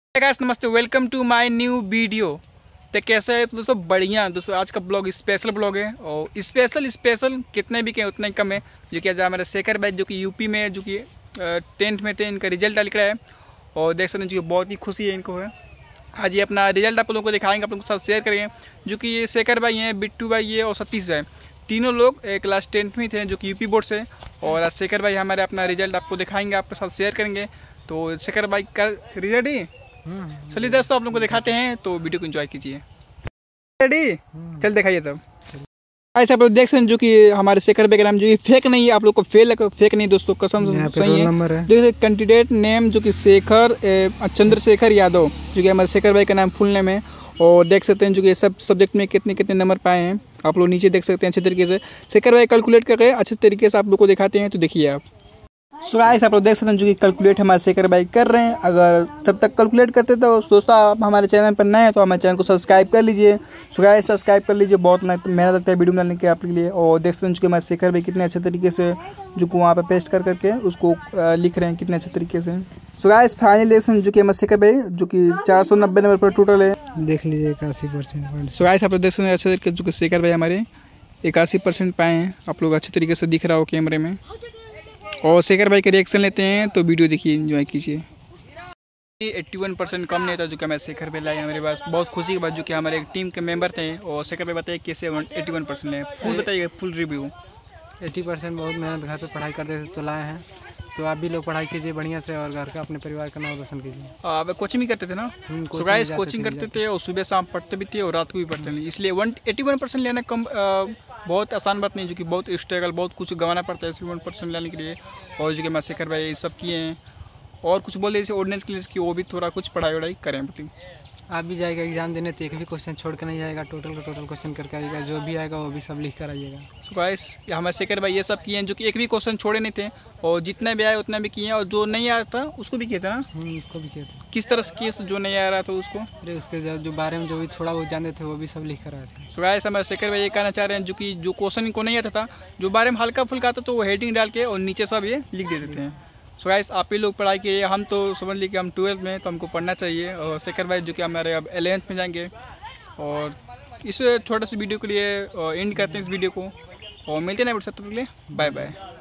Guys नमस्ते, welcome to my new video. तो कैसे है दोस्तों? बढ़िया दोस्तों। आज का ब्लॉग स्पेशल ब्लॉग है और स्पेशल कितने भी कहें उतने ही कम है। जो कि आज हमारे शेखर भाई जो कि यूपी में जो कि 10th में थे, इनका रिजल्ट निकला है और देख सकते हैं जो कि बहुत ही खुशी है इनको है। आज ये अपना रिजल्ट आप लोगों को दिखाएंगे, आप लोगों के साथ शेयर करेंगे। जो कि ये शेखर भाई हैं, बिट्टू भाई है और सतीश भाई, तीनों लोग क्लास 10th में थे जो कि यूपी बोर्ड से। और आज शेखर भाई हमारे अपना रिजल्ट आपको दिखाएंगे, आपके साथ शेयर करेंगे। तो शेखर भाई का रिजल्ट ही चलिए दोस्तों आप लोगों को दिखाते हैं, तो वीडियो को एंजॉय कीजिए। रेडी? चल दिखाइए तब। ऐसे आप लोग देख सकते हैं जो कि हमारे शेखर भाई का नाम जो कि फेक नहीं है, आप लोग को फेक नहीं दोस्तों, कसम से सही है। देखिए कैंडिडेट नेम जो कि शेखर चंद्रशेखर यादव, जो कि हमारे शेखर भाई का नाम फुल नेम है। और देख सकते हैं जो कि सब सब्जेक्ट में कितने कितने नंबर पाए हैं, आप लोग नीचे देख सकते हैं अच्छे तरीके से। शेखर भाई कैलकुलेट करके अच्छे तरीके से आप लोग को दिखाते हैं, तो देखिए आप। सो गाइस आप लोग देख सकते हैं जो कि कैलकुलेट हमारे शेखर भाई कर रहे हैं। अगर तब तक कैलकुलेट करते तो दोस्तों आप हमारे चैनल पर नए हैं तो हमारे चैनल को सब्सक्राइब कर लीजिए। सो गाइस सब्सक्राइब कर लीजिए, बहुत मेहनत लगता है वीडियो बनाने के आपके लिए। और देख सकते हैं जो कि हमारे शेखर भाई कितने अच्छे तरीके से जो कि वहाँ पर पेस्ट करके उसको लिख रहे हैं कितने अच्छे तरीके से। सो गाइस फाइनल जो कि हमारे शेखर भाई जो कि 490 नंबर पर टोटल है, देख लीजिए 81%। सो गाइस आप लोग देख सकते हैं अच्छे तरीके जो कि शेखर भाई हमारे 81% पाए हैं, आप लोग अच्छे तरीके से दिख रहा हो कैमरे में। और शेखर भाई के रिएक्शन लेते हैं, तो वीडियो देखिए, एंजॉय कीजिए। 81% कम नहीं था जो कि हमारे शेखर भाई लाए हमारे पास। बहुत खुशी की बात जो कि हमारे एक टीम के मेंबर थे और शेखर भाई बताइए कैसे 81% है। फुल बताइए, फुल रिव्यू। 80% बहुत मेहनत घर पे पढ़ाई करते थे तो लाए हैं, तो आप भी लोग पढ़ाई कीजिए बढ़िया से और घर का अपने परिवार का नाम रोशन कीजिए। आप कोचिंग भी करते थे ना? कोचिंग करते थे और सुबह शाम पढ़ते भी थे और रात को भी पढ़ते थे, इसलिए 81% लेना कम बहुत आसान बात नहीं, जो कि बहुत स्ट्रगल बहुत कुछ गंवाना पड़ता है 81% लेने के लिए। और जो कि मैं शेखर भाई सब किए हैं और कुछ बोल जैसे ऑर्डिनेंस के लिए कि वो भी थोड़ा कुछ पढ़ाई वढ़ाई करें। आप भी जाएगा एग्जाम देने तो एक भी क्वेश्चन छोड़ कर नहीं आएगा, टोटल का टोटल क्वेश्चन करके आइएगा, जो भी आएगा वो भी सब लिख कर आइएगा। सो गाइस हमारे शेखर भाई ये सब किए हैं जो कि एक भी क्वेश्चन छोड़े नहीं थे और जितने भी आए उतना भी किए हैं। और जो नहीं आया था उसको भी किए थे ना? उसको भी किए थे। किस तरह से किए? जो नहीं आ रहा था उसको? अरे उसके जो बारे में जो भी थोड़ा बहुत जानते थे वो भी सब लिख कर आए थे। सो गाइस हमारे शेखर भाई ये कहना चाह रहे हैं जो कि जो क्वेश्चन को नहीं आता था, जो बारे में हल्का फुल्का आता तो वो हेडिंग डाल के और नीचे सब ये लिख दे देते हैं। सो गाइस आप ही लोग पढ़ाई किए, हम तो समझ लीजिए कि हम 12th में तो हमको पढ़ना चाहिए। और शेखर भाई जो कि हमारे अब 11th में जाएंगे। और इस छोटे से वीडियो के लिए एंड करते हैं इस वीडियो को और मिलते हैं नेक्स्ट वीडियो के लिए। Bye bye.